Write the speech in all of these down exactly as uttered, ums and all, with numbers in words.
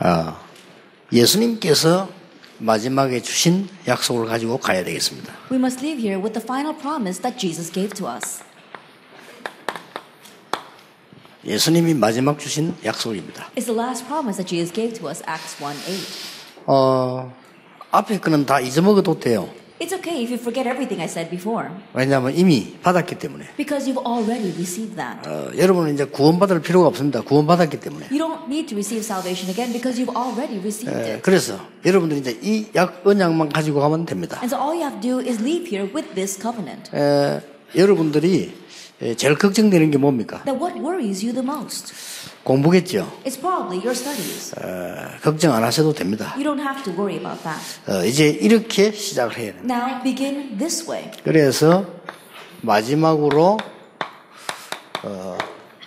어, 예수님께서 마지막에 주신 약속을 가지고 가야 되겠습니다. We must leave here with the final promise that Jesus gave to us. 예수님이 마지막 주신 약속입니다. It's the last promise that Jesus gave to us, Acts one eight. 어, 앞에 거는 다 잊어먹어도 돼요. It's okay if you forget everything I said before. 왜냐하면 이미 받았기 때문에. Because you've already received that. 어, 여러분은 이제 구원받을 필요가 없습니다. 구원받았기 때문에. You don't need to receive salvation again because you've already received 에, it. 그래서 여러분들이 이제 이 약, 언약만 가지고 가면 됩니다. And so all you have to do is leave here with this covenant. 에, 여러분들이 제일 걱정되는 게 뭡니까? That what worries you the most? 공부겠죠. It's probably your studies. 어, 걱정 안 하셔도 됩니다. You don't have to worry about that. 어, 이제 이렇게 시작을 해야 됩니다. Now begin this way. 그래서 마지막으로 어,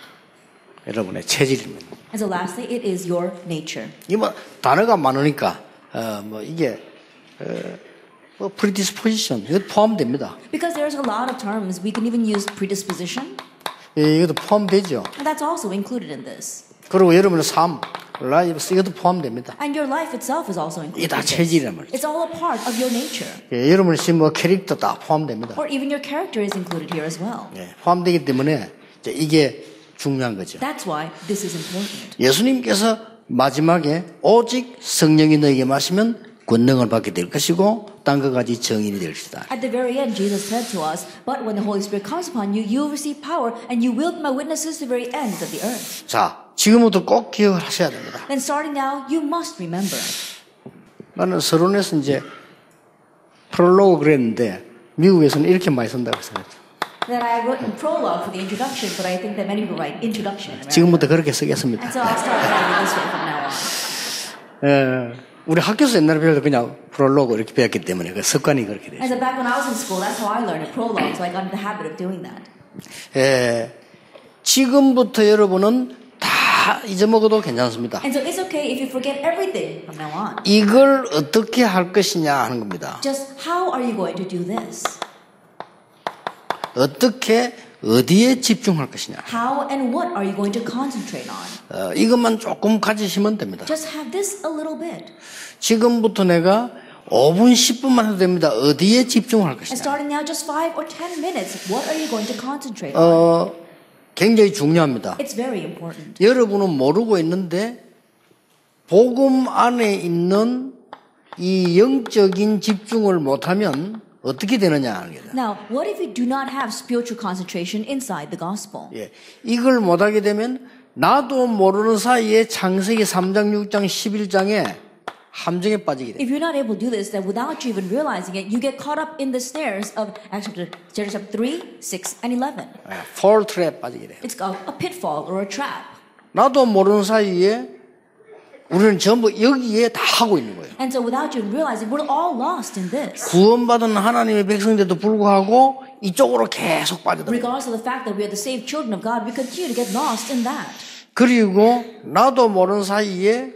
여러분의 체질입니다. And so lastly, it is your nature. 이 뭐 단어가 많으니까 어, 뭐 이게 어, 뭐 predisposition 이것 포함됩니다. Because there's a lot of terms, we can even use predisposition. 예, 이것도 포함되죠. And that's also included in this. 그리고 여러분의 삶, 라이프 이것도 포함됩니다. And your life itself is also 이게 included. 다 in this. 체질이란 말이죠. It's all a part of your nature. 예, 여러분의 뭐 캐릭터 다 포함됩니다. Or even your character is included here as well. 예, 포함되기 때문에 이제 이게 중요한 거죠. That's why this is important. 예수님께서 마지막에 오직 성령이 너에게 마시면 권능을 받게 될 것이고 땅과 같이 정인이 될 것이다. At the very end, Jesus said to us, but when the Holy Spirit comes upon you, you will receive power and you will be my witnesses to the very ends of the earth. 자, 지금부터 꼭 기억을 하셔야 됩니다. And starting now, you must remember. 나는 서론에서 이제 프롤로그 그랬는데 미국에서는 이렇게 많이 쓴다고 생각해요. That I wrote in prologue for the introduction, but I think that many people write introduction. in America. 지금부터 그렇게 쓰겠습니다. And so I'll start writing this way from now on. 에, 우리 학교에서 옛날에 배울 때 그냥 프롤로그 이렇게 배웠기 때문에 그 습관이 그렇게 돼요. And so back when I was in school, that's how I learned a prologue, so I got into the habit of doing that. 에, 지금부터 여러분은 다 잊어먹어도 괜찮습니다. And so it's okay if you forget everything from now on. 이걸 어떻게 할 것이냐 하는 겁니다. Just how are you going to do this? 어떻게 어디에 집중할 것이냐. How and what are you going to concentrate on? 어, 이것만 조금 가지시면 됩니다. Just have this a little bit. 지금부터 내가 오 분, 십 분만 해도 됩니다. 어디에 집중할 And 것이냐. starting now, just five or ten minutes, what are you going to concentrate on? 어, 굉장히 중요합니다. It's very important. 여러분은 모르고 있는데 복음 안에 있는 이 영적인 집중을 못하면 어떻게 되느냐 하는 거예요. Now, what if you do not have spiritual concentration inside the gospel? 예, 이걸 못하게 되면 나도 모르는 사이에 창세기 삼 장, 육 장, 십일 장에 함정에 빠지게 돼요. If you're not able to do this, then without you even realizing it, you get caught up in the snares of Acts chapter three, six, and eleven. fall trap 빠지게 돼요. It's a, a pitfall or a trap. 나도 모르는 사이에 우리는 전부 여기에 다 하고 있는 거예요. And so without you realizing, we're all lost in this. 구원받은 하나님의 백성인데도 불구하고 이쪽으로 계속 빠져들어요. Regardless of the fact that we are the saved children of God, we continue to get lost in that. 그리고 나도 모르는 사이에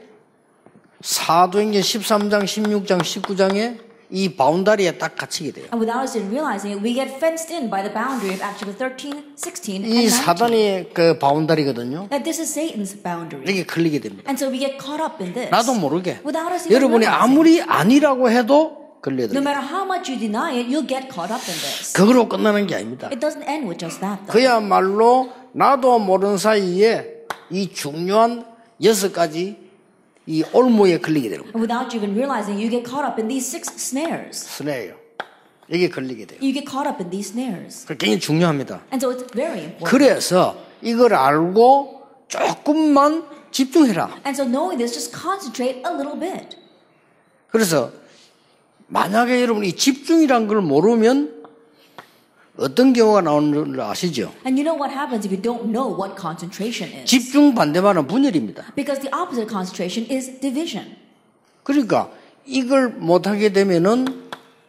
사도행전 십삼 장, 십육 장, 십구 장에 이 바운다리에 딱 갇히게 돼요. And without us even realizing it, we get fenced in by the boundary of Acts chapter thirteen, sixteen, and 이 nineteen. 사단의 그 바운다리거든요. That this is Satan's boundary. 이게 걸리게 됩니다. And so we get caught up in this. 나도 모르게. Without us even 여러분이 realizing. 아무리 아니라고 해도 걸려야 No 돼요. matter how much you deny it, you'll get caught up in this. 그거로 끝나는 게 아닙니다. It doesn't end with just that, though. 그야말로 나도 모르는 사이에 이 중요한 여섯 가지 이 올무에 걸리게 되는 거예요. And without you even realizing, you get caught up in these six snares. 스네요. 이게 걸리게 돼요. You get caught up in these snares. 그게 굉장히 중요합니다. And so it's very important. 그래서 이걸 알고 조금만 집중해라. And so knowing this, just concentrate a little bit. 그래서 만약에 여러분이 집중이란 걸 모르면 어떤 경우가 나오는 줄 아시죠? And you know what happens if you don't know what concentration is? 집중 반대말은 분열입니다. Because the opposite of concentration is division. 그러니까 이걸 못하게 되면은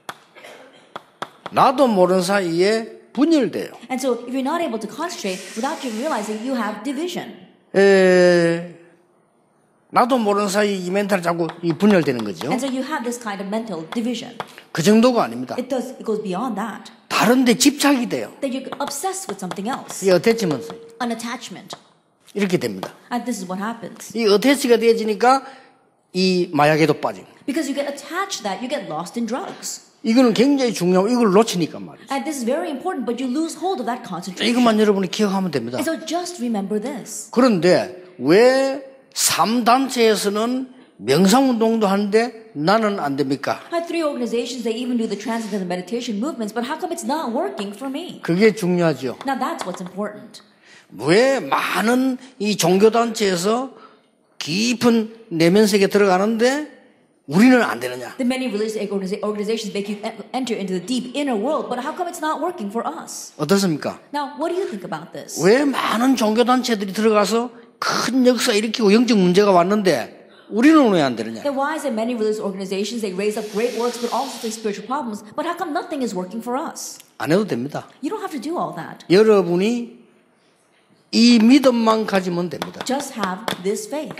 나도 모르는 사이에 분열돼요. And so if you're not able to concentrate without you realizing you have division. 에, 나도 모르는 사이 이 멘탈이 자꾸 이 분열되는 거죠. And so you have this kind of mental division. 그 정도가 아닙니다. It does, it goes beyond that. 다른 데 집착이 돼요. That you're obsessed with something else. 이 어태치먼트 An attachment. 이렇게 됩니다. And this is what happens. 이 어태치가 되어지니까 이 마약에도 빠집니다. Because you get attached to that, you get lost in drugs. 이거는 굉장히 중요하고 이걸 놓치니까 말이죠. And this is very important, but you lose hold of that concentration. 이것만 여러분이 기억하면 됩니다. And so just remember this. 그런데 왜 삼 단체에서는 명상운동도 하는데 나는 안 됩니까? I have three organizations, they even do the transcendental meditation movements, but how come it's not working for me? 그게 중요하죠. Now that's what's important. 왜 많은 이 종교단체에서 깊은 내면 세계에 들어가는데 우리는 안 되느냐? The many religious organizations make you enter into the deep inner world, but how come it's not working for us? 어떻습니까? Now, what do you think about this? 왜 많은 종교단체들이 들어가서 큰 역사 일으키고 영적 문제가 왔는데 우리는 왜 안 되느냐? Then why is it many religious organizations, they raise up great works, but also face spiritual problems, but how come nothing is working for us? 안 해도 됩니다. You don't have to do all that. 여러분이 이 믿음만 가지면 됩니다. Just have this faith.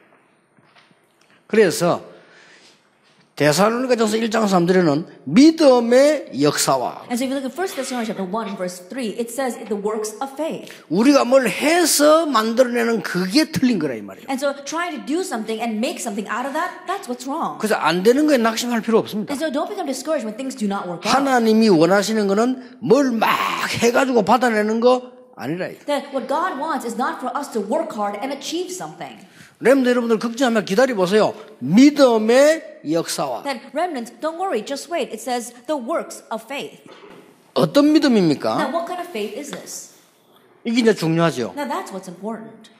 그래서 데살로니가전서 일 장 삼 절에는 믿음의 역사와 And so if you look at First Thessalonians chapter one, verse three, it says the works of faith. 우리가 뭘 해서 만들어내는 그게 틀린 거라 이 말이에요. And so trying to do something and make something out of that, that's what's wrong. 그래서 안 되는 거에 낙심할 필요 없습니다. And so don't become discouraged when things do not work out. 하나님이 원하시는 거는 뭘 막 해가지고 받아내는 거 아니라. That what God wants is not for us to work hard and achieve something. 렘들 여러분들 걱정하면 기다려 보세요. 믿음의 역사와. That remnants, don't worry, just wait. It says the works of faith. 어떤 믿음입니까? Now what kind of faith is this? 이게 이제 중요하죠. Now that's what's important.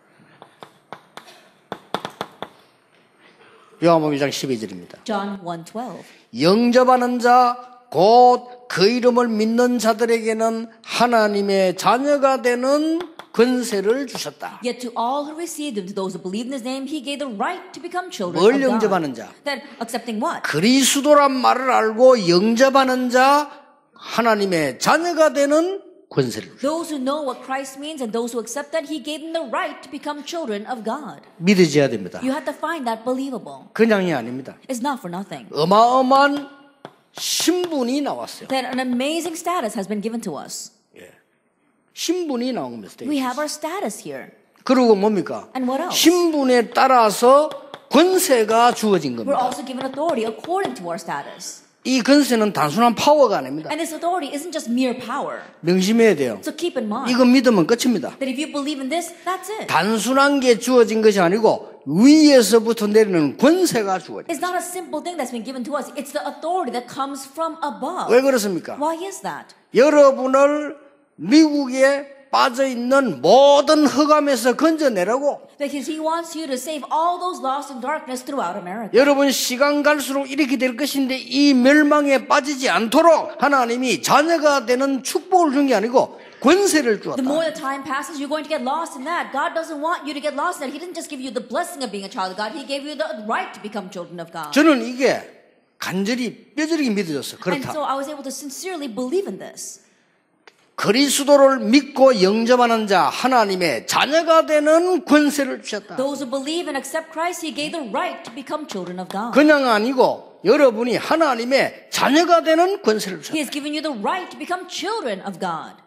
요한복음 이 장 십이 절입니다. John one twelve. 영접하는 자 곧 그 이름을 믿는 자들에게는 하나님의 자녀가 되는 권세를 주셨다. Yet to all who received him, to those who believed in his name, he gave the right to become children 뭘 of God. 영접하는 자? Then accepting what? 그리스도란 말을 알고 영접하는 자 하나님의 자녀가 되는 권세를 주셨다. Those who know what Christ means and those who accept that, he gave them the right to become children of God. 믿어져야 됩니다. You have to find that believable. 그냥이 아닙니다. It's not for nothing. 어마어마한 신분이 나왔어요. That an amazing status has been given to us. 신분이 나온 겁니다. We have our status here. 그리고 뭡니까? And what else? 신분에 따라서 권세가 주어진 We're 겁니다. also given authority according to our status. 이 권세는 단순한 파워가 아닙니다. And this authority isn't just mere power. 명심해야 돼요. So keep in mind 이거 믿으면 끝입니다. that if you believe in this, that's it. 단순한 게 주어진 것이 아니고 위에서부터 내리는 권세가 주어진. It's not a simple thing that's been given to us. It's the authority that comes from above. 왜 그렇습니까? Why is that? 여러분을 미국에 빠져 있는 모든 흑암에서 건져내라고. Because he wants you to save all those lost in darkness throughout America. 여러분 시간 갈수록 이렇게 될 것인데 이 멸망에 빠지지 않도록 하나님이 자녀가 되는 축복을 준 게 아니고 권세를 주었다. The more the time passes, you're going to get lost in that. God doesn't want you to get lost in that. He didn't just give you the blessing of being a child of God. He gave you the right to become children of God. 저는 이게 간절히 뼈저리게 믿어졌어요. And 그렇다. so I was able to sincerely believe in this. 그리스도를 믿고 영접하는 자 하나님의 자녀가 되는 권세를 주셨다. Those who believe and accept Christ, He gave the right to become children of God. 그냥 아니고 여러분이 하나님의 자녀가 되는 권세를 He 주셨다. has given you the right to become children of God.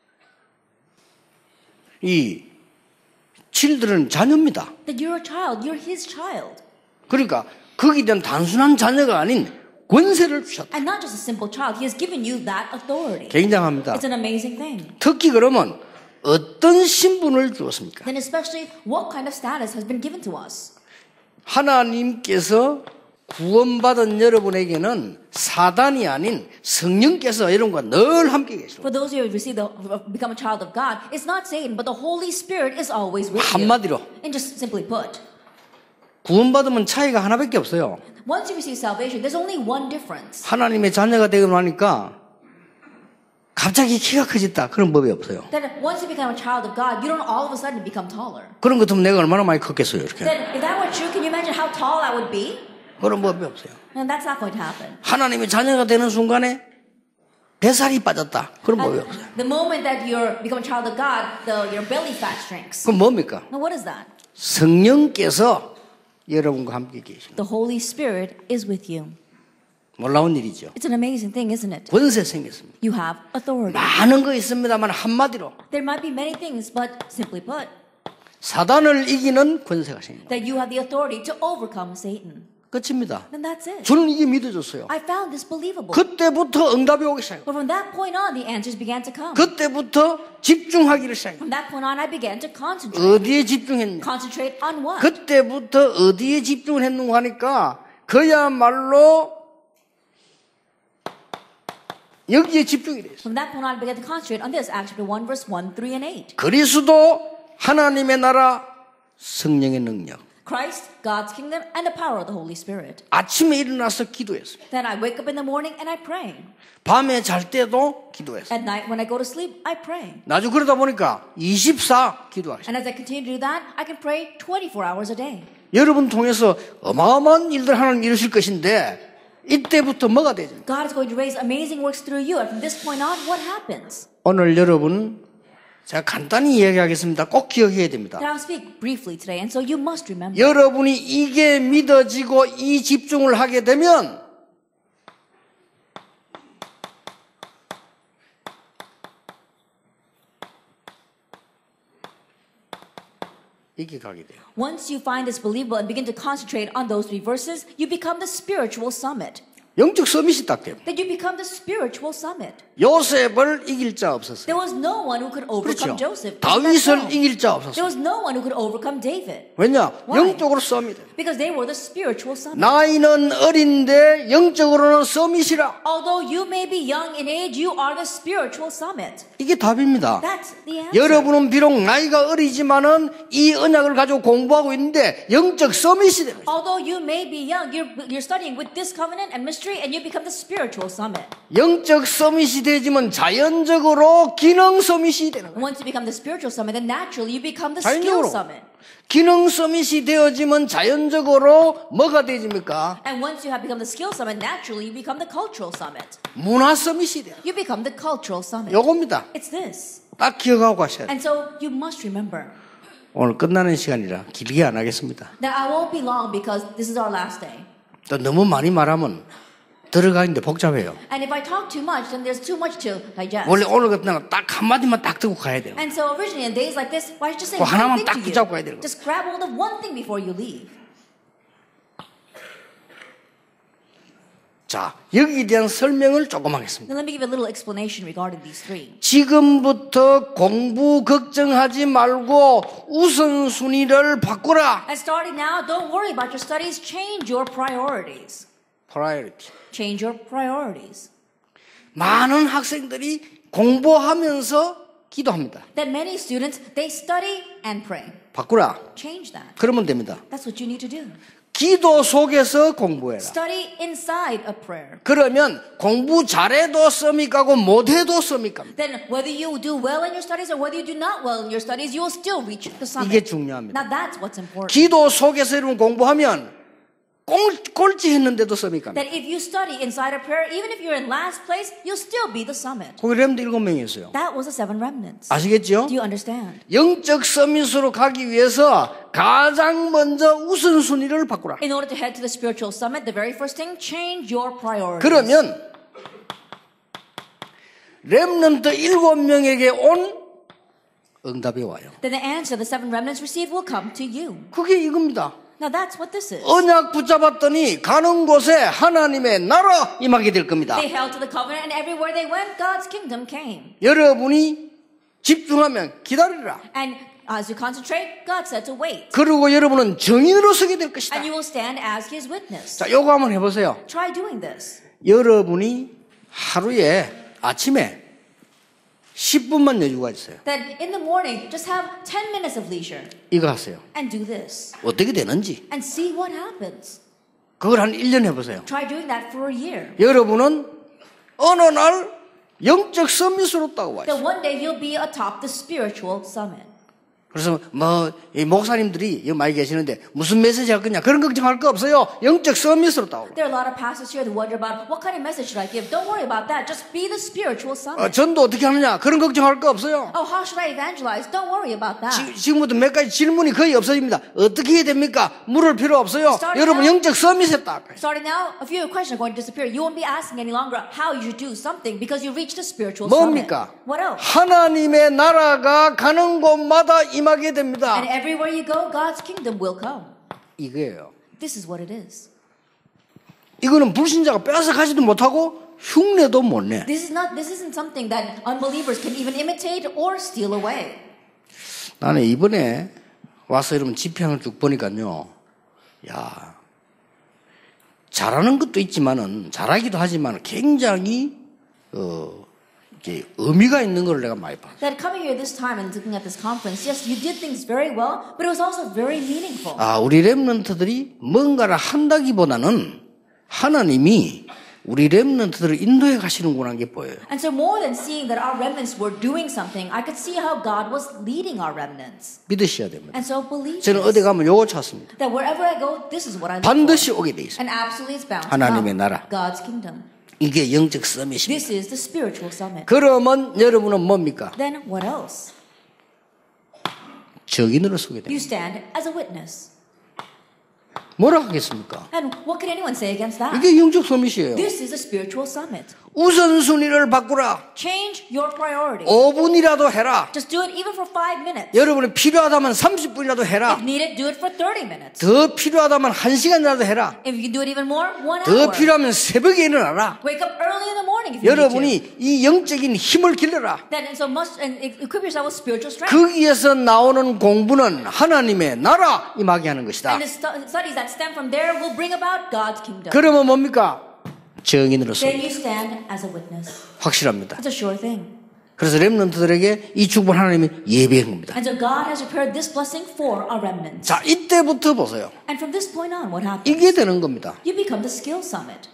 이 children은 자녀입니다. That you're a child, you're His child. 그러니까 거기에 대한 단순한 자녀가 아닌 권세를 주셨다. And not just a simple child, He has given you that authority. 굉장합니다. It's an amazing thing. 특히 그러면 어떤 신분을 주었습니까? Then especially what kind of status has been given to us? 하나님께서 구원받은 여러분에게는 사단이 아닌 성령께서 여러분과 늘 함께 계시고 For those who have received the, become a child of God, it's not Satan, but the Holy Spirit is always with you. 한마디로 And just simply put, 구원받으면 차이가 하나밖에 없어요. once you receive salvation, there's only one difference. 하나님의 자녀가 되고 나니까 갑자기 키가 커졌다. 그런 법이 없어요. That once you become a child of God, you don't all of a sudden become taller. 그런 것 같으면 내가 얼마나 많이 컸겠어요. 이렇게. Then if that were true, can you imagine how tall I would be? 그런 법이 없어요. And that's not going to happen. 하나님의 자녀가 되는 순간에 뱃살이 빠졌다. 그런 법이 And 없어요. the moment that you become a child of God, the, your belly fat shrinks. 그럼 뭡니까? Now what is that? 성령께서 여러분과 함께 계십니다. The Holy Spirit is with you. 놀라운 일이죠. It's an amazing thing, isn't it? 권세 생겼습니다. You have authority. 많은 거 있습니다만 한마디로 There might be many things, but simply put, 사단을 이기는 권세가 생깁니다. that you have the authority to overcome Satan. 끝입니다. Then that's it. 저는 이게 믿어졌어요. I found this believable. 그때부터 응답이 오기 시작해요. But from that point on, the answers began to come. 그때부터 집중하기를 시작해요. From that point on, I began to concentrate. 어디에 집중했냐? Concentrate on what? 그때부터 어디에 집중을 했는가 하니까 그야말로 여기에 집중이 됐어요. From that point on, I began to concentrate on this. Acts chapter one, verse one, three, and eight. 그리스도 하나님의 나라 성령의 능력. Christ, God's kingdom, and the power of the Holy Spirit. 아침에 일어나서 기도했어요. Then I wake up in the morning and I pray. 밤에 잘 때도 기도했어요. At night, when I go to sleep, I pray. 나중에 그러다 보니까 이십사 기도하셨어요. And as I continue to do that, I can pray twenty-four hours a day. 여러분 통해서 어마어마한 일들 하나님 이루실 것인데 이때부터 뭐가 되죠? God is going to raise amazing works through you. And from this point on, what happens? 오늘 여러분 제가 간단히 이야기하겠습니다. 꼭 기억해야 됩니다. Then I'll speak briefly today, and so you must remember. 여러분이 이게 믿어지고 이 집중을 하게 되면 이게 가게 돼요. Once you find this believable and begin to concentrate on those three verses, you become the spiritual summit. 영적 서밋이 딱 됩니다. Then you become the spiritual summit. 요셉을 이길 자 없었어요. There was no one who could overcome 그렇죠. Joseph. 다윗을 Isn't that so? 이길 자 There 없었어요. was no one who could overcome David. 왜냐? Why? 영적으로 서밋. Because they were the spiritual summit. 나이는 어린데 영적으로는 서밋이라. Although you may be young in age, you are the spiritual summit. 이게 답입니다. That's the answer. 여러분은 비록 나이가 어리지만은 이 언약을 가지고 공부하고 있는데 영적 서밋이 됩니다. Although you may be young, you're, you're studying with this covenant and mystery, and you become the spiritual summit. 영적 서밋이 되지만 자연적으로 기능 서밋이 되는 거예요. Once you become the spiritual summit, then naturally you become the skill 자연적으로. summit. 기능 서밋이 되어지면 자연적으로 뭐가 되집니까? And once you have become the skill summit, naturally you become the cultural summit. 문화 서밋이 돼요. You become the cultural summit. 요겁니다. It's this. 딱 기억하고 가셔야 돼요. And so you must remember 오늘 끝나는 시간이라 길게 안 하겠습니다. that I won't be long because this is our last day. 또 너무 많이 말하면 들어가는데 복잡해요. And if I talk too much, then there's too much to digest. 원래 오늘 같은 날은 딱 한마디만 딱 듣고 가야 돼요. And so originally in days like this, why don't you just say 그 one 하나만 thing 딱 to 붙잡고 가야 you? 되는 Just grab hold of one thing before you leave. 자, 여기에 대한 설명을 조금 하겠습니다. Now let me give a little explanation regarding these three. 지금부터 공부 걱정하지 말고 우선순위를 바꾸라. And starting now, don't worry about your studies. Change your priorities. Priority. Change your priorities. 많은 학생들이 공부하면서 기도합니다. That many students, they study and pray. 바꾸라. Change that. 그러면 됩니다. That's what you need to do. 기도 속에서 공부해라. Study inside a prayer. 그러면 공부 잘해도 썸이 가고 못해도 썸이 갑니다. Then whether you do well in your studies or whether you do not well in your studies, you will still reach the summit. 이게 중요합니다. Now that's what's important. 기도 속에서 여러분 공부하면 꼴, 꼴찌 했는데도 썸이 갑니다. That if you study inside a prayer, even if you're in last place, you'll still be the summit. 거기 렘도 일곱 명이었어요. That was the seven remnants. 아시겠죠? Do you understand? 영적 서밋으로 가기 위해서 가장 먼저 우선순위를 바꾸라. In order to head to the spiritual summit, the very first thing, change your priorities. 그러면 렘넌트 일곱 명에게 온 응답이 와요. Then the answer the seven remnants received will come to you. 그게 이겁니다. Now that's what this is. 언약 붙잡았더니 가는 곳에 하나님의 나라 임하게 될 겁니다. They held to the covenant, and everywhere they went, God's kingdom came. 여러분이 집중하면 기다리라. And as you concentrate, God said to wait. 그리고 여러분은 증인으로 서게 될 것이다. And you will stand as His witness. 자, 요거 한번 해보세요. Try doing this. 여러분이 하루에 아침에 십 분만 여유가 있어요. That in the morning, just have ten minutes of leisure 이거 하세요. and do this. 어떻게 되는지 And see what happens. 그걸 한 일 년 해보세요. Try doing that for a year. 여러분은 어느 날 영적 서밋으로 따고 와요. Then one day you'll be atop the spiritual summit. 그래서 뭐 이 목사님들이 여기 많이 계시는데 무슨 메시지 할 거냐 그런 걱정할 거 없어요. 영적 서밋으로 따고. There are a lot of pastors here that wonder about what kind of message should I give. Don't worry about that. Just be the spiritual 어, summit. 전도 어떻게 하느냐 그런 걱정할 거 없어요. Oh, how should I evangelize? Don't worry about that. 지, 지금부터 몇 가지 질문이 거의 없어집니다. 어떻게 해야 됩니까? 물을 필요 없어요. Starting 여러분 now- 영적 서밋에 딱. Starting now, a few questions are going to disappear. You won't be asking any longer how you should do something because you reached the spiritual 뭡니까? summit. What else? 하나님의 나라가 가는 곳마다 임 임하게 됩니다. And everywhere you go, God's kingdom will come. 이거예요. This is what it is. 이거는 불신자가 빼앗아 가지도 못하고 흉내도 못 내. This is not. This isn't something that unbelievers can even imitate or steal away. 나는 이번에 와서 여러분 집회를 쭉 보니까요. 야, 잘하는 것도 있지만은 잘하기도 하지만 굉장히 어, 이게 의미가 있는 걸 내가 많이 봤어요. That coming here this time and looking at this conference, yes, you did things very well, but it was also very meaningful. 아, 우리 렘넌트들이 뭔가를 한다기보다는 하나님이 우리 렘넌트들을 인도해 가시는구나 하는 게 보여요. And so more than seeing that our remnants were doing something, I could see how God was leading our remnants. 믿으셔야 됩니다. And so believe 저는 this, 어디 가면 요거 찾습니다. that wherever I go, this is what I look 반드시 for. 오게 돼 있어요. And absolutely it's bound to 하나님의 come. 나라. God's kingdom. 이게 영적 서밋입니다. This is the spiritual summit. 그러면 여러분은 뭡니까? Then what else? 증인으로 서게 You 됩니다. stand as a witness. 뭐라 하겠습니까? And what can anyone say against that? 이게 영적 서밋이에요. This is a spiritual summit. 우선순위를 바꾸라. Change your priority. 오 분이라도 해라. Just do it even for five minutes. 여러분이 필요하다면 삼십 분이라도 해라. If needed, do it for thirty minutes. 더 필요하다면 한 시간이라도 해라. If you can do it even more, one 더 hour. 필요하면 새벽에 일어나라. Wake up early in the morning if you need to. 여러분이 이 영적인 힘을 길러라. Then and so must and equip yourself with spiritual strength. 거기에서 나오는 공부는 하나님의 나라 임하게 하는 것이다. And the stu- studies that stem from there will bring about God's kingdom. 그러면 뭡니까? 증인으로서 Then you stand as a witness. 확실합니다. It's a sure thing. 그래서 렘넌트들에게 이 축복을 하나님이 예비한 겁니다. And so God has prepared this blessing for our remnants. 자, 이때부터 보세요. And from this point on, what happens? 이게 되는 겁니다. You become the skill summit.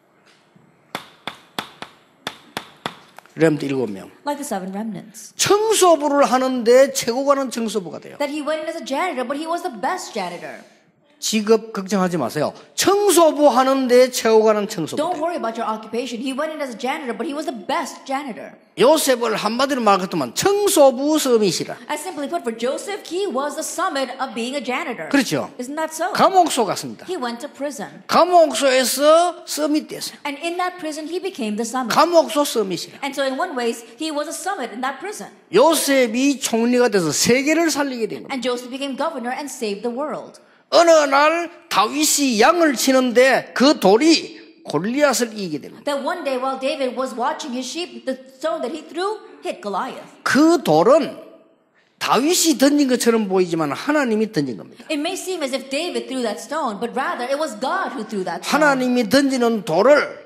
렘트 일곱 명. Like the seven remnants. 청소부를 하는데 최고 가는 청소부가 돼요. That he went in as a janitor, but he was the best janitor. 직업 걱정하지 마세요. 청소부 하는데 최고 가는 청소부. Don't worry about your occupation. He went in as a janitor, but he was the best janitor. 요셉을 한마디로 말하겠지만 청소부 서밋이라. As simply put, for Joseph, he was the summit of being a janitor. 그렇죠. Isn't that so? 감옥소 갔습니다. He went to prison. 감옥소에서 서밋 됐어요. And in that prison, he became the summit. 감옥소 서밋이라. And so in one ways, he was a summit in that prison. 요셉이 총리가 돼서 세계를 살리게 된 겁니다. And Joseph became governor and saved the world. 어느 날 다윗이 양을 치는데 그 돌이 골리앗을 이기게 됩니다. That one day while David was watching his sheep, the stone that he threw hit Goliath. 그 돌은 다윗이 던진 것처럼 보이지만 하나님이 던진 겁니다. It may seem as if David threw that stone, but rather it was God who threw that stone. 하나님이 던지는 돌을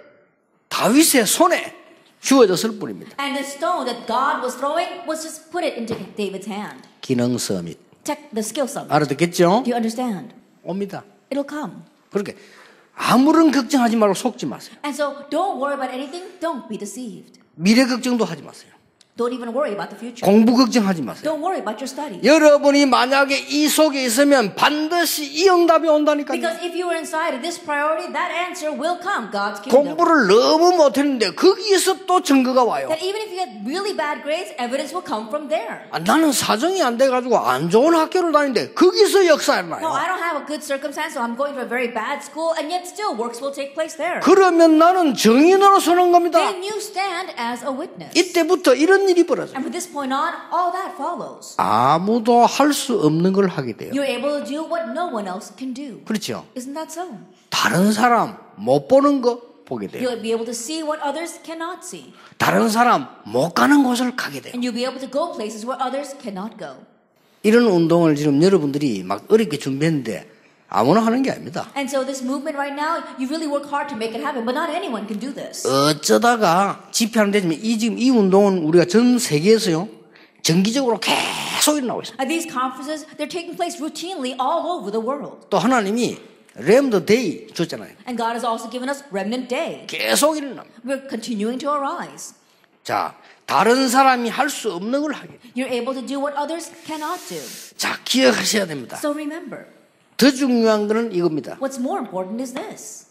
다윗의 손에 주어졌을 뿐입니다. And the stone that God was throwing was just put it into David's hand. 기능 서밋. Check the skill summit. 알아듣겠죠? Do you understand? 옵니다. It'll come. 그렇게 아무런 걱정하지 말고 속지 마세요. And so don't worry about anything. Don't be deceived. 미래 걱정도 하지 마세요. Don't even worry about the future. 공부 걱정하지 마세요. Don't worry about your studies. 여러분이 만약에 이 속에 있으면 반드시 이 응답이 온다니까요. Because if you are inside of this priority, that answer will come. God's kingdom. 공부를 너무 못했는데 거기에서 또 증거가 와요. That even if you get really bad grades, evidence will come from there. 아, 나는 사정이 안 돼가지고 안 좋은 학교를 다니는데 거기서 역사가 No, 나요. I don't have a good circumstance, so I'm going to a very bad school, and yet still works will take place there. 그러면 나는 증인으로 서는 겁니다. Then you stand as a witness. 이때부터 이런 일이 벌어져요. And from this point on, all that follows. 아무도 할 수 없는 걸 하게 돼요. You're able to do what no one else can do. 그렇죠. Isn't that so? 다른 사람 못 보는 거 보게 돼요. You'll be able to see what others cannot see. 다른 사람 못 가는 곳을 가게 돼요. And you'll be able to go places where others cannot go. 이런 운동을 지금 여러분들이 막 어렵게 준비했는데 아무나 하는 게 아닙니다. And so this movement right now, you really work hard to make it happen, but not anyone can do this. 어쩌다가 집회하는 데지만 이 지금 이 운동은 우리가 전 세계에서요 정기적으로 계속 일어나고 있습니다. At these conferences, they're taking place routinely all over the world. 또 하나님이 렘더 데이 줬잖아요. And God has also given us Remnant Day. 계속 일어납니다. We're continuing to arise. 자, 다른 사람이 할 수 없는 걸 하게 돼요. You're able to do what others cannot do. 자, 기억하셔야 됩니다. So remember, 더 중요한 거는 이겁니다. what's more important is this.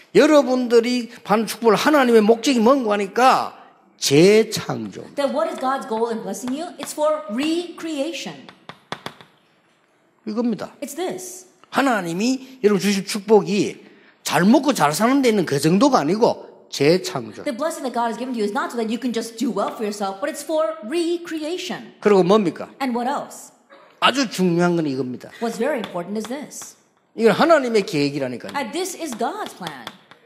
여러분들이 받는 축복을 하나님의 목적이 뭔가 하니까 재창조. That what is God's goal in blessing you? It's for recreation. 이겁니다. It's this. 하나님이 여러분 주실 축복이 잘 먹고 잘 사는 데 있는 그 정도가 아니고 재창조. The blessing that God has given to you is not so that you can just do well for yourself, but it's for recreation. 그리고 뭡니까? And what else? 아주 중요한 건 이겁니다. What's very important is this. 이건 하나님의 계획이라니까요. And this is God's plan.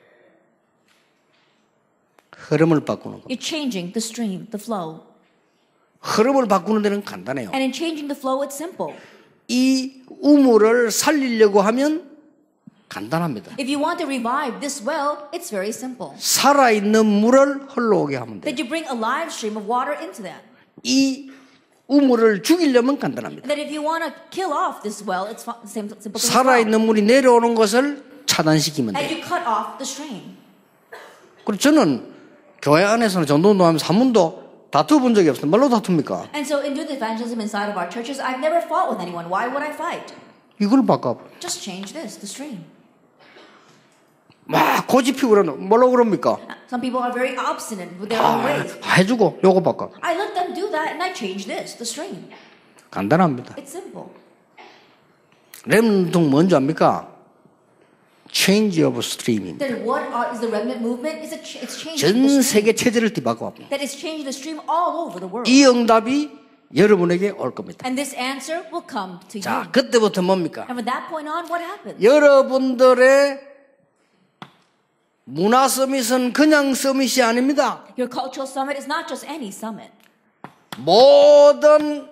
흐름을 바꾸는 거. You're changing the stream, the flow. 흐름을 바꾸는 데는 간단해요. And in changing the flow, it's simple. 이 우물을 살리려고 하면 간단합니다. If you want to revive this well, it's very simple. 살아있는 물을 흘러오게 하면 돼요. That you bring a live stream of water into that. 이 우물을 죽이려면 간단합니다. And that if you want to kill off this well, it's the same simple thing as well. 살아있는 물이 내려오는 것을 차단시키면 And 돼요. you cut off the stream. 그리고 저는 교회 안에서는 전도운동하면서 한 번도 다투 본 적이 없어요. 뭘로 다툽니까? And so in doing the evangelism inside of our churches, I've never fought with anyone. Why would I fight? 이걸 바꿔. Just change this, the stream. 막 고집피고 그러는 뭘로 그럽니까? Some people are very obstinate with their own 아, ways. 해주고 요거 바꿔. I let them do that and I change this, the stream. 간단합니다. It's simple. 렘넌트는 뭔지 압니까? Change of stream입니다. Then what are, is the remnant movement? It's, a, ch- it's changing 전 the stream. 세계 체제를 뒤바꿔. That is changing the stream all over the world. 이 응답이 여러분에게 올 겁니다. And this answer will come to 자, you. 그때부터 뭡니까? And from that point on, what happens? 여러분들의 문화 서밋은 그냥 서밋이 아닙니다. Your cultural summit is not just any summit. 모든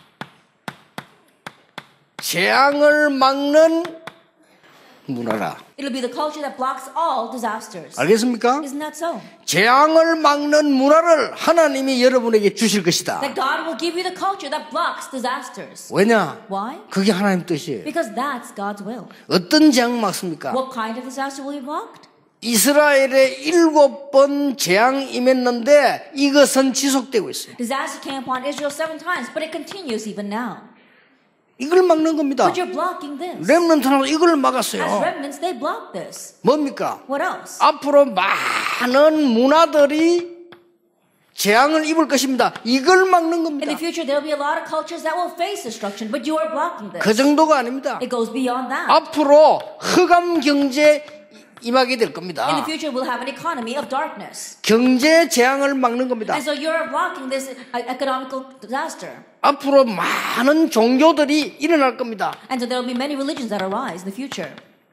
재앙을 막는 문화라. It'll be the culture that blocks all disasters. 알겠습니까? Isn't that so? 재앙을 막는 문화를 하나님이 여러분에게 주실 것이다. That God will give you the culture that blocks disasters. 왜냐? Why? 그게 하나님 뜻이에요. Because that's God's will. 어떤 재앙 막습니까? What kind of disaster will be blocked? 이스라엘에 일곱 번 재앙이 임했는데 이것은 지속되고 있어요. Disaster came upon Israel seven times, but it continues even now. 이걸 막는 겁니다. But you're blocking this. 렘넌트는 이걸 As 막았어요. remnants, they block this. 뭡니까? What else? 앞으로 많은 문화들이 재앙을 입을 것입니다. 이걸 막는 In 겁니다. the future, there will be a lot of cultures that will face destruction, but you are blocking this. 그 정도가 아닙니다. It goes beyond that. 앞으로 흑암 경제 임하게 될 In the 겁니다. future, we'll have an economy of darkness. 경제 재앙을 막는 겁니다. And so you're blocking this uh, economical disaster. 앞으로 많은 종교들이 일어날 겁니다. And so there will be many religions that arise in the future.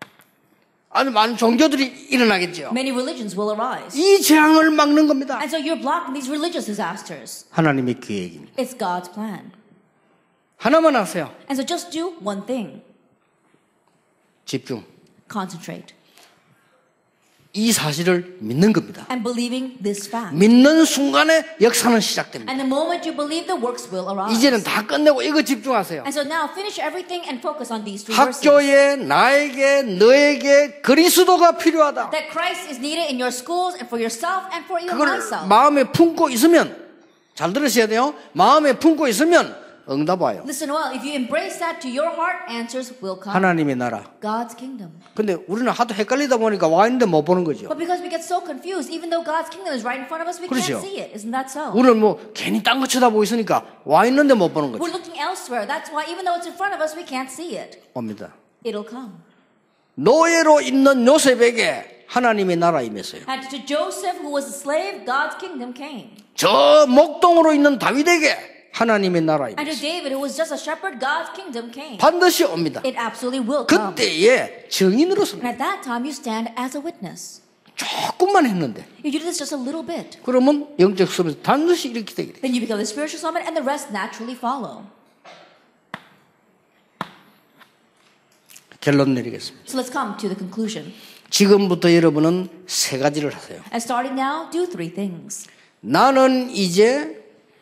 아주 많은 종교들이 일어나겠죠. Many religions will arise. 이 재앙을 막는 겁니다. And so you're blocking these religious disasters. 하나님의 계획입니다. It's God's plan. 하나만 하세요. And so just do one thing. 집중. Concentrate. 이 사실을 믿는 겁니다. And believing this fact. 믿는 순간에 역사는 시작됩니다. And the moment you believe, the works will arise. 이제는 다 끝내고 이거 집중하세요. And so now finish everything and focus on these three verses. 학교에 나에게 너에게 그리스도가 필요하다. That Christ is needed in your schools and for yourself and for even 그걸 myself. 마음에 품고 있으면 잘 들으셔야 돼요. 마음에 품고 있으면 응답 와요. Listen well, if you embrace that to your heart, answers will come. 하나님의 나라. God's kingdom. 근데 우리는 하도 헷갈리다 보니까 와 있는데 못 보는 거죠. But because we get so confused, even though God's kingdom is right in front of us, we 그렇죠. can't see it. Isn't that so? 우리는 뭐 괜히 딴 거 쳐다보고 있으니까 와 있는데 못 보는 We're 거죠. looking elsewhere. That's why even though it's in front of us, we can't see it. 옵니다. It'll come. 노예로 있는 요셉에게 하나님의 나라 임했어요. And to Joseph, who was a slave, God's kingdom came. 저 목동으로 있는 다윗에게 하나님의 나라 And to 임했어요. David, who was just a shepherd, God's kingdom came. 반드시 옵니다. It absolutely will come. 그때에 증인으로서 And at that time, you stand as a witness. 조금만 했는데 You do this just a little bit. 그러면 영적 수업에서 반드시 이렇게 되게 돼요. Then you become the spiritual summit, and the rest naturally follow. 결론 내리겠습니다. So let's come to the conclusion. 지금부터 여러분은 세 가지를 하세요. And starting now, do three things. 나는 이제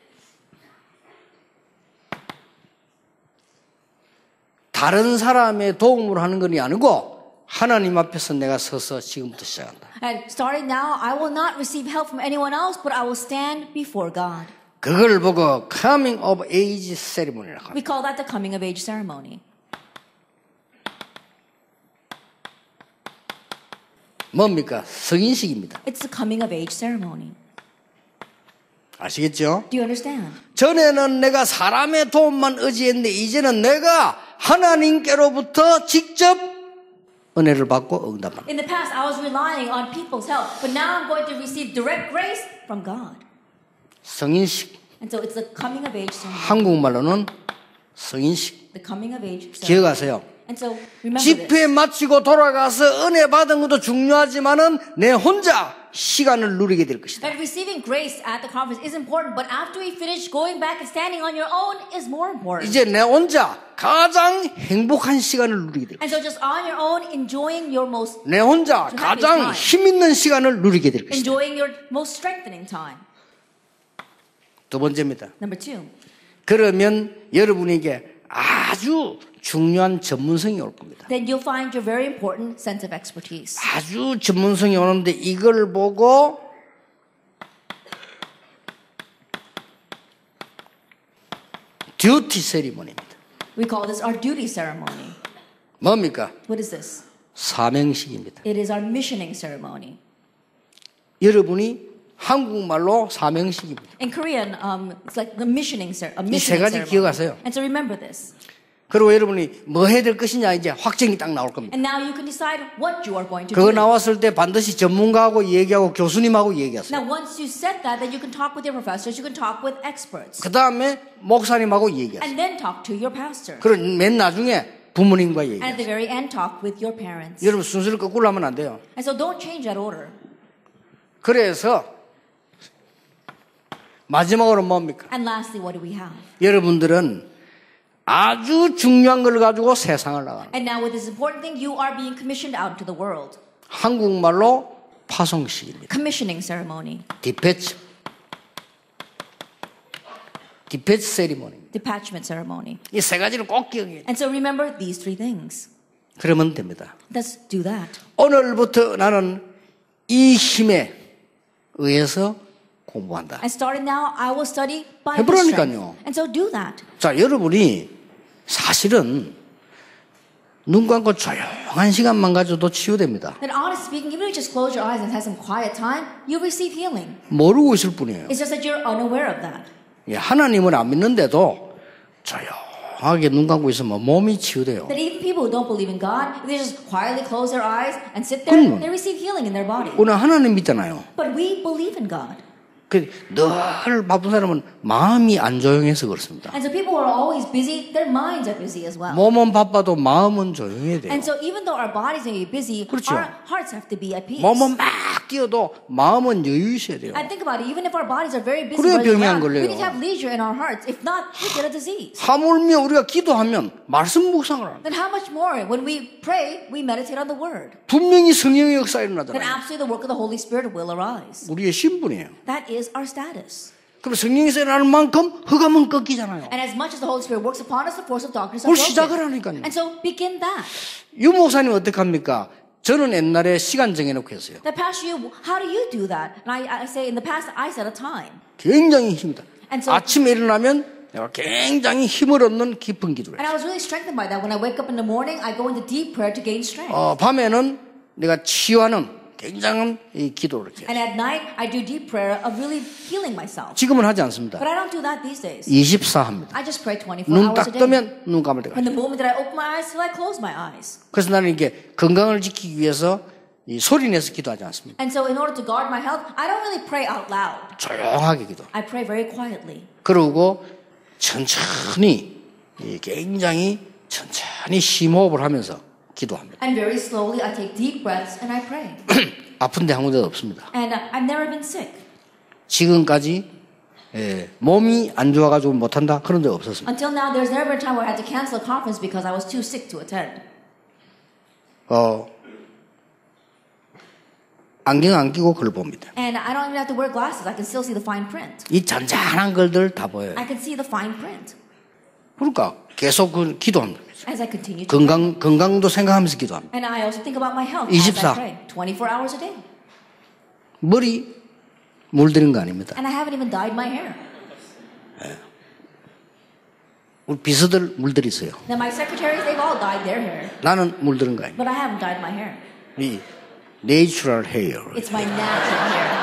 다른 사람의 도움을 하는 것이 아니고 하나님 앞에서 내가 서서 지금부터 시작한다. And starting now, I will not receive help from anyone else, but I will stand before God. 그걸 보고 coming of age ceremony라고 합니다. We call that the coming of age ceremony. 뭡니까? 성인식입니다. It's the coming of age ceremony. 아시겠죠? Do you understand? 전에는 내가 사람의 도움만 의지했는데 이제는 내가 하나님께로부터 직접 은혜를 받고 응답합니다. In the past, I was relying on people's help, but now I'm going to receive direct grace from God. 성인식, And so it's the coming of age ceremony. 한국말로는 성인식. the coming of age ceremony. 기억하세요. And so remember 집회 this. 마치고 돌아가서 은혜 받은 것도 중요하지만은 내 혼자 시간을 누리게 될 것이다. That receiving grace at the conference is important, but after we finish, going back and standing on your own is more important. 이제 내 혼자 가장 행복한 시간을 누리게 될 것이다. And so just on your own, enjoying your most, 내 혼자 가장 힘 있는 시간을 누리게 될 것이다. enjoying your most strengthening time. 두 번째입니다. Number two. 그러면 여러분에게 아주 중요한 전문성이 올 겁니다. Then you'll find your very important sense of expertise. 아주 전문성이 오는데 이걸 보고 듀티 세리머니입니다. We call this our duty ceremony. 뭡니까? What is this? 사명식입니다. It is our missioning ceremony. 여러분이 한국말로 사명식입니다. In Korean, um, it's like the missioning, cer- a 이 세 missioning 가지 ceremony. 기억하세요. And so remember this. 그리고 여러분이 뭐 해야 될 것이냐 이제 확정이 딱 나올 겁니다. And now you can decide what you are going to 그거 do. 나왔을 때 반드시 전문가하고 얘기하고 교수님하고 얘기하세요. Now, once you said that, then you can talk with your professors, you can talk with experts, 그 다음에 목사님하고 얘기하세요. and then talk to your pastor. 그리고 맨 나중에 부모님과 And at the 얘기하세요. very end, talk with your parents. 여러분 순서를 거꾸로 하면 안 돼요. And so don't change that order. 그래서 마지막으로 뭡니까? And lastly, what do we have? 여러분들은 아주 중요한 걸 가지고 세상을 나가는 And now with this important thing, you are being commissioned out into the world. 한국말로 파송식입니다. Commissioning ceremony, 디패치 디패치 세리머니. detachment ceremony. 이 세 가지를 꼭 기억해야 돼요. And so remember these three things. 그러면 됩니다. Let's do that. 오늘부터 나는 이 힘에 의해서 공부한다. And starting now, I will study by His 해보라니까요. strength. And so do that. 자, 여러분이 사실은 눈 감고 조용한 시간만 가져도 치유됩니다. Then honestly speaking, even if you just close your eyes and have some quiet time, you'll receive healing. 모르고 있을 뿐이에요. It's just that you're unaware of that. 예, 하나님을 안 믿는데도 조용하게 눈 감고 있으면 몸이 치유돼요. That even people who don't believe in God, if they just quietly close their eyes and sit there, 그럼요. they receive healing in their body. 오늘 하나님 믿잖아요. But we believe in God. 그 늘 바쁜 사람은 마음이 안 조용해서 그렇습니다. And so people who are always busy, their minds are busy as well. 몸은 바빠도 마음은 조용해야 돼요. And so even though our bodies may be busy, 그렇죠. our hearts have to be at peace. 몸은 막 뛰어도 마음은 여유 있어야 돼요. And think about it, even if our bodies are very busy, 그래야 running 병이 안 around, 걸려요. we need to have leisure in our hearts. If not, we get a disease. 하물며 우리가 기도하면 말씀 묵상을 합니다. Then how much more when we pray, we meditate on the Word. 분명히 성령의 역사 Then 일어나잖아요. absolutely the work of the Holy Spirit will arise. 우리의 신분이에요. That is our status. 그럼 성령에서 일어나는 만큼 흑암은 꺾이잖아요. And as much as the Holy Spirit works upon us, the force of darkness are 그걸 시작을 broken. 하니까요. And so begin that. 유 목사님 어떻게 합니까? 저는 옛날에 시간 정해놓고 했어요. That Pastor, you, how do you do that? And I, I say, in the past, I set a time. 굉장히 힘들다. And so- 아침에 일어나면 내가 굉장히 힘을 얻는 깊은 기도를 And 해요. I was really strengthened by that. When I wake up in the morning, I go into deep prayer to gain strength. 어, 밤에는 내가 치유하는 굉장한 이 기도를 해요. And at night, I do deep prayer of really healing myself. 지금은 하지 않습니다. But I don't do that these days. 이십사 합니다. I just pray twenty-four 눈 hours 딱 a day. 뜨면 눈 감을 때가. From the moment that I open my eyes till I close my eyes. 그래서 나는 이게 건강을 지키기 위해서 이 소리 내서 기도하지 않습니다. And so in order to guard my health, I don't really pray out loud. 조용하게 기도. I pray very quietly. 그러고 천천히 이 굉장히 천천히 심호흡을 하면서 기도합니다. And very slowly, I take deep breaths and I pray. 아픈데 아무 데도 없습니다. And uh, I've never been sick. 지금까지 예, 몸이 안 좋아가지고 못한다 그런 적 없었습니다. Until now, there's never been a time where I had to cancel a conference because I was too sick to attend. 어, 안경 안 끼고 글 봅니다. And I don't even have to wear glasses. I can still see the fine print. 이 잔잔한 글들 다 보여요. I can see the fine print 그러니까 계속 그 기도합니다. as I continue to 건강 건강도 생각하면서 기도합니다. And I also think about my health as 이십사. I pray. twenty-four hours a day. 머리 물들인 거 아닙니다. And I haven't even dyed my hair. 우리 비서들 물들이세요. Now my secretaries, they've all dyed their hair. 나는 물들은 거 아닙니다. But I haven't dyed my hair. 이 내추럴 헤어. It's my natural hair.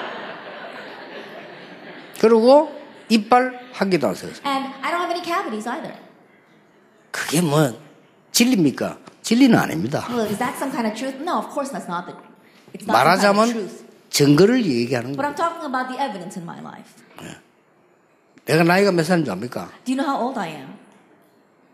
그리고 이빨 한 개도 안 써요. And I don't have any cavities either. 그게 뭐 진리입니까? 진리는 아닙니다. Well, is that some kind of truth? No, of course that's not the it's not some kind of 말하자면 truth. 증거를 얘기하는 But 거예요. I'm talking about the evidence in my life. 내가 나이가 몇 살인지 압니까? Do you know how old I am?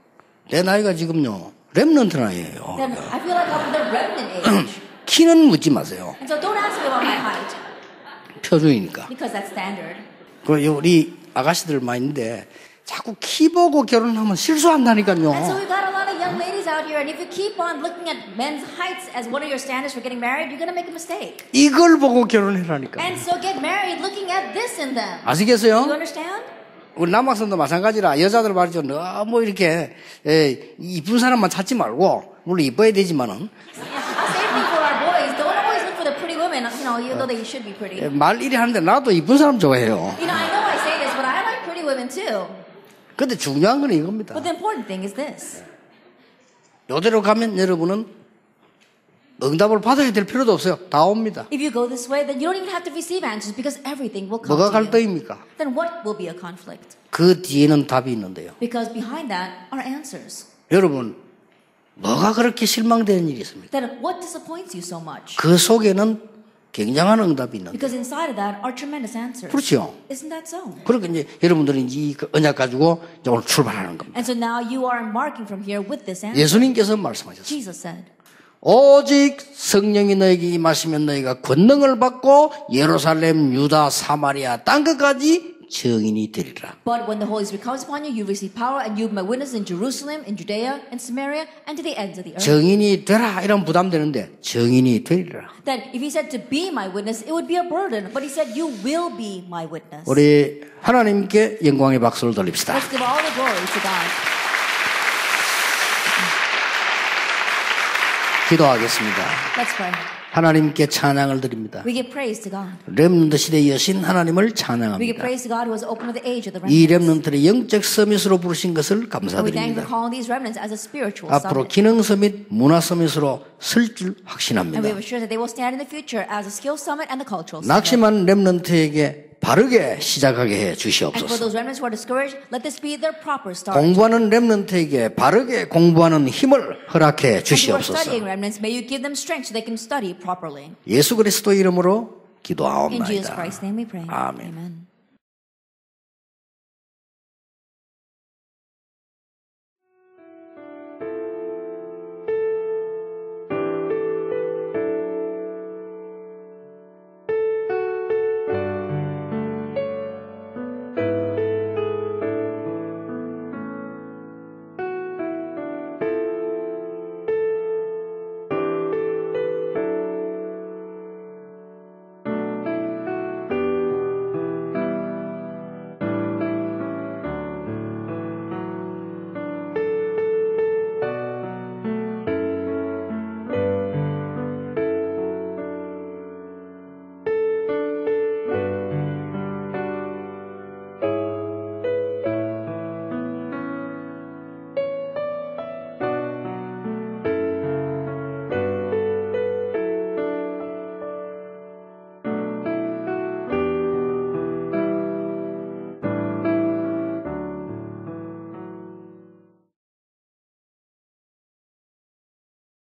내 나이가 지금요 렘넌트 나이에요. then I feel like I'm the remnant age. 키는 묻지 마세요. And so don't ask me about my height, 표준이니까. because that's standard. 그 우리 아가씨들 많이 있는데 자꾸 키 보고 결혼하면 And so 실수한다니까요. we've got a lot of young ladies out here, and if you keep on looking at men's heights as one of your standards for getting married, you're going to make a mistake. 이걸 보고 결혼해라니까. And so get married looking at this in them. You 아시겠어요? understand? 우리 남학생도 마찬가지라 여자들 말이죠. 너무 이렇게 에, 이쁜 사람만 찾지 말고 물론 이뻐야 되지만은 I'll say thing for our boys. Don't always look for the pretty women, you know, even though they should be pretty. 에, 말 이리 하는데 나도 이쁜 사람 좋아해요. You know, I know I say this, but I like pretty women too. 근데 중요한 건 이겁니다. But the important thing is this. 이대로 가면 여러분은 응답을 받아야 될 필요도 없어요. 다 옵니다. If you go this way, then you don't even have to receive answers because everything will come 뭐가 to you. 갈등입니까? Then what will be a conflict? 그 뒤에는 답이 있는데요. Because behind that are answers. 여러분 뭐가 그렇게 실망되는 일이 있습니까? Then what disappoints you so much? 그 속에는 굉장한 응답이 있는데. Because inside of that are tremendous answers. 그렇죠. Isn't that so? 그러니까 이제 여러분들은 이 언약 가지고 이제 오늘 출발하는 겁니다. And so now you are embarking from here with this answer. 예수님께서 말씀하셨어요. Jesus said, 오직 성령이 너에게 임하시면 너희가 권능을 받고 예루살렘, 유다, 사마리아 땅 끝까지 증인이 되리라. but when the Holy Spirit comes upon you, you receive power and you be my witness in Jerusalem, in Judea, and Samaria, and to the ends of the earth. 증인이 되라 이런 부담되는데 증인이 되리라. Then if he said to be my witness, it would be a burden. But he said, you will be my witness. 우리 하나님께 영광의 박수를 돌립시다. Let's give all the glory to God. 기도하겠습니다. Let's pray. 하나님께 찬양을 드립니다. We give praise to God. 렘넌트 시대의 여신 하나님을 We give 찬양합니다. praise to God who has opened the age of the 이 remnants. 렘넌트를 영적 서밋으로 부르신 것을 And we thank you for 감사드립니다. calling these remnants as a spiritual 앞으로 summit. 기능 서밋, 문화 서밋으로 설 줄 And we 확신합니다. have assured that they will stand in the future as a skill summit and the cultural summit. 낙심한 렘넌트에게 바르게 시작하게 해 And for 주시옵소서. those remnants who are discouraged, let this be their proper start. 공부하는 렘넌트에게 바르게 공부하는 힘을 허락해 And who are 주시옵소서. studying remnants, may you give them strength so they can study properly. 예수 그리스도 이름으로 In Jesus 기도하옵나이다. Christ's name we pray. 아멘. Amen.